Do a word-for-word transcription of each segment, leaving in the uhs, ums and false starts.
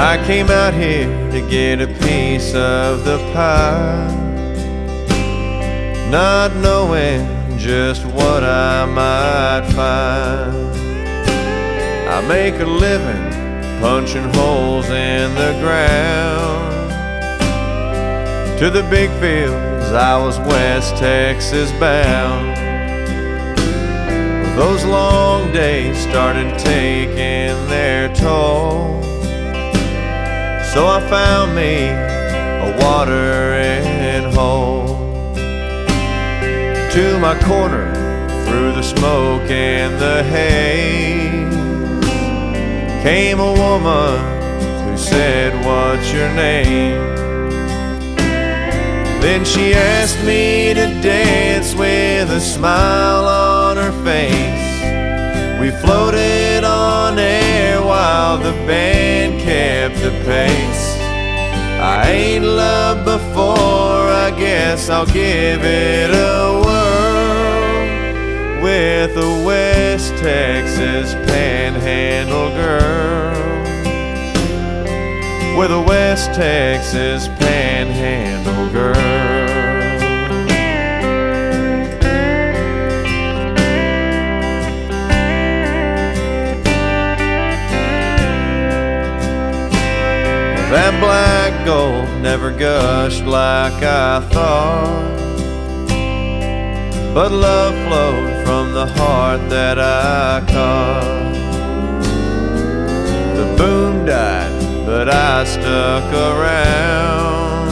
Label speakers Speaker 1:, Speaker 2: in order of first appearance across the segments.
Speaker 1: I came out here to get a piece of the pie, not knowing just what I might find. I make a living punching holes in the ground. To the big fields I was West Texas bound. Those long days started taking their toll, so I found me a watering hole. To my corner, through the smoke and the haze, came a woman who said, "What's your name?" Then she asked me to dance with a smile on her face. We floated on air while the band kept the pace. I ain't loved before, I guess I'll give it a whirl with a West Texas Panhandle girl. With a West Texas Panhandle girl. That black gold never gushed like I thought, but love flowed from the heart that I caught. The boom died, but I stuck around.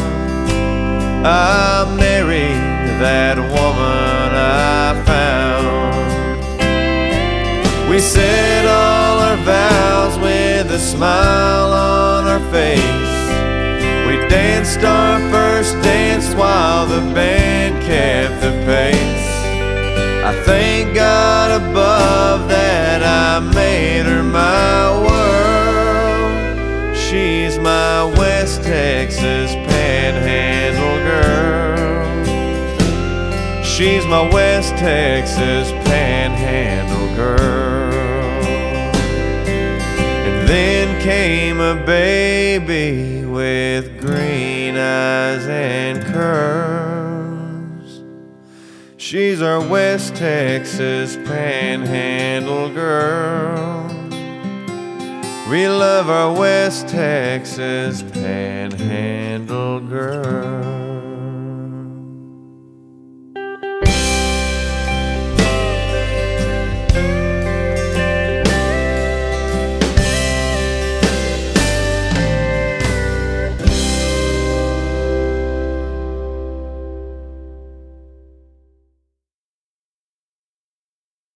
Speaker 1: I married that woman I found. We said all our vows with a smile on our face. We danced our first dance while the band kept the pace. I thank God above that I made her my world. She's my West Texas Panhandle girl. She's my West Texas Panhandle girl. And then came a baby with green eyes and curls. She's our West Texas Panhandle girl. We love our West Texas Panhandle girl.